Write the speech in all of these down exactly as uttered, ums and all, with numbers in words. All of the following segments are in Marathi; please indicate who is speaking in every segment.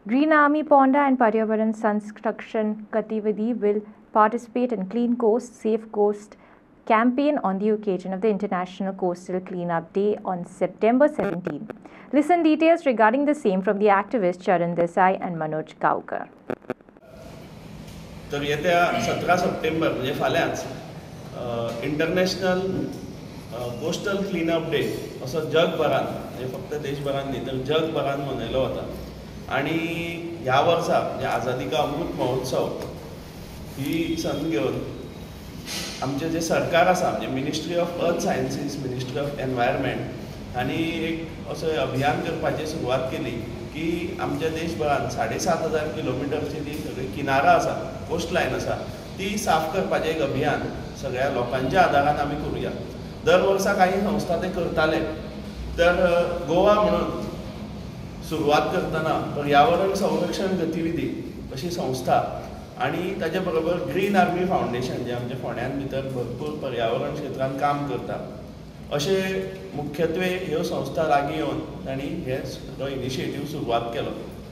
Speaker 1: Green Army Ponda and Paryavaran Sanrakshan Gatividhi will participate in Clean Coast, Safe Coast campaign on the occasion of the International Coastal Cleanup Day on September seventeenth. Listen details regarding the same from the activists Charan Desai and Manoj Gaukar.
Speaker 2: तर येत्या सतरा सप्टेंबर म्हणजे फाल्यांच इंटरनॅशनल कोस्टल क्लीनअप डे असो जगभरात म्हणजे फक्त देशभरात नाही तर जगभरात मनयलो वता. आणि ह्या वर्सा म्हणजे आझादी का अमृत महोत्सव ही संद घेऊन आमचे जे सरकार आसा म्हणजे ministry of earth sciences, ministry of environment हांणी एक असं अभियान करपाची सुरवात केली की आमच्या देशभरात साडे सात हजार किलोमिटरची जी सगळी किनारा आसा, कोस्ट लायन आसा ती साफ करपाचें एक अभियान सगळ्या लोकांच्या आदारान आमी करूया. दर वर्सा काही संस्था ते करताले. तर गोवा म्हणून सुरवात करतना पर्यावरण संरक्षण गतिविधी अशी संस्था आणि ताचे बरोबर ग्रीन आर्मी फाउंडेशन जे आमच्या फोंड्यान भितर भरपूर पर्यावरण क्षेत्रांत काम करता अशे मुख्यत्वे ह्यो संस्था लागीं येवन तांणी हे सगळो इनिशिएटीव सुरवात केलो.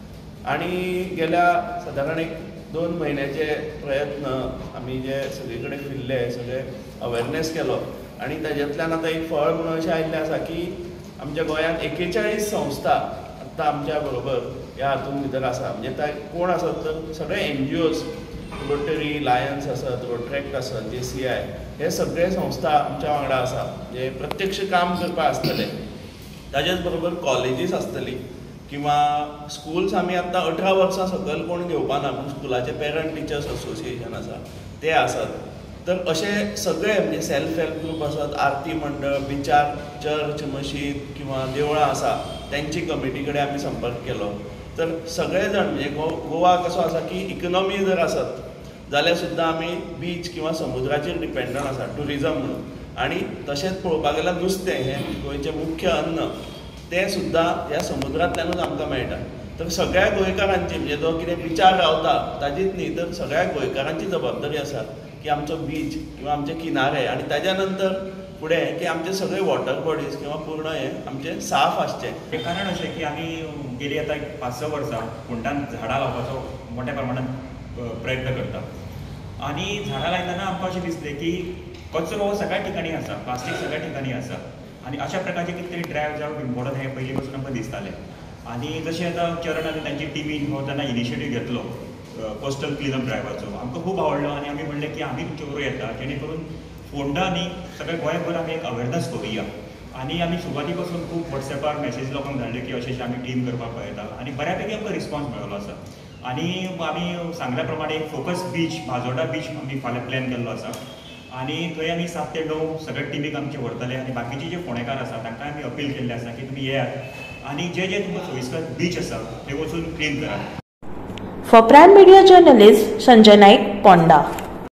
Speaker 2: आणि गेल्या सादारण एक दोन म्हयन्याचे प्रयत्न आमी जे सगळे कडेन फिरले, सगळे अवेरनेस केलो आणि ताज्यांतल्यान आतां एक फळ म्हणून अशें आयिल्लें आसा की आमच्या गोंयांत एकेचाळीस संस्था आतां आमच्या बरोबर ह्या हातूंत भितर आसा. म्हणजे ते कोण आसत तर सगळे एनजीओज, रोटरी, लायन्स आसत, रोट्रॅक्ट आसत, जे सी आय हे सगळे संस्था आमच्या वांगडा आसा जे प्रत्यक्ष काम करपा आसतले. ताजेच बरोबर कॉलेजीस आसतली किंवा स्कूल्स आमी आतां अठरा वर्सां सकयल कोण घेवपा ना पूण स्कुलाचे पेरंट टिचर्स असोसिएशन आसा ते आसत. तर अशे सगळे म्हणजे सेल्फ हेल्प ग्रूप आसत, आरती मंडळ, बिचार चर्च, मशीद किंवा देवळां आसा त्यांची कमिटी कडेन आमी संपर्क केलो. तर सगळे जाण म्हणजे गो गोवा कसो आसा की इकॉनॉमी जर आसत जाल्यार सुद्दां आमी बीच किंवा समुद्राचेर डिपेंडंट आसा टुरिजम म्हणून. आणि तशेंच पळोवपाक गेल्यार नुस्तें हें गोंयचें मुख्य अन्न तें सुद्दां ह्या समुद्रांतल्यानूच आमकां मेळटा. तर सगळ्या गोंयकारांची म्हणजे जो कितें बिचार रावता ताजीच न्ही तर सगळ्या गोंयकारांची जबाबदारी आसा की आमचो बीच किंवा आमचे किनारे आणि ताज्या नंतर फुडें की आमचे सगळे वॉटर बॉडीज किंवा पूर्ण हें आमचें साफ आसचें.
Speaker 3: हें कारण अशें की आमी गेली आतां एक पांच स वर्सां फोंडान झाडां लावपाचो मोठ्या प्रमाणात प्रयत्न करता. आनी झाडां लायतना आमकां अशें दिसलें की कचरो सगळ्या ठिकाणी आसा, प्लास्टीक सगळ्या ठिकाणी आसा आनी अशा प्रकारचे कितें तरी ड्रायव्ह जावप इम्पॉर्टंट हें पयलीं पासून आमकां दिसतालें. आनी जशें आतां चरण आनी तांची टिमीन हो जेन्ना इनिशिएटीव घेतलो कोस्टल क्लीनअप ड्रायव्हाचो आमकां खूब आवडलो आनी आमी म्हणलें की आमी तुमचे बरोबर येता जेणे करून फोंडा न्ही सगळे गोंयभर आमी एक अवेरनेस करुया. आनी आमी सुरवाती पासून खूब वॉट्सॅपार मेसेज लोकांक धाडले की अशें अशें आमी टीम करपाक पळयता आनी बऱ्यापैकी आमकां रिस्पॉन्स मेळिल्लो आसा. आनी आमी सांगल्या प्रमाणे एक फोकस बीच म्हाजोड्डा बीच आमी फाल्यां प्लॅन केल्लो आसा आनी थंय आमी सात ते णव सगळे टिमीक आमचे व्हरतले आनी बाकीचे जे फोंडेकार आसा तांकां आमी अपील केल्लें आसा की तुमी येयात आनी जे जे तुमकां सोयीस्कर बीच आसा ते वचून क्लीन करात.
Speaker 4: For Prime Media journalist Sanjay Naik, Ponda.